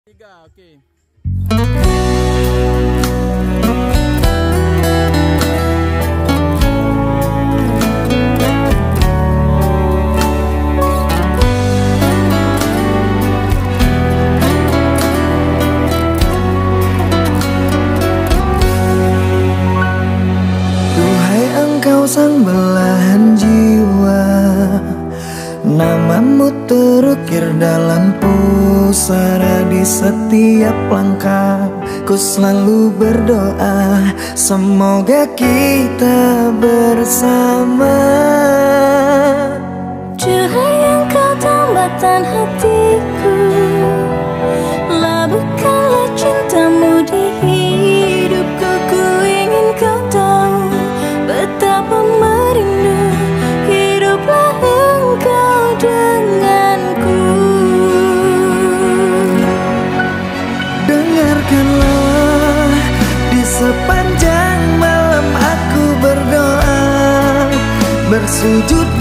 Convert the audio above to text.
Tiga, oke. Duhai engkau sang belahan jiwa, namamu terukir dalam pusara di setiap langkah. Ku selalu berdoa semoga kita bersama. Cahaya engkau tambatan hatiku, labuhkanlah cintamu di hidupku. Ku ingin kau tahu betapa merindu hiduplah engkau denganku. Dengarkanlah di sepanjang malam aku berdoa, bersujud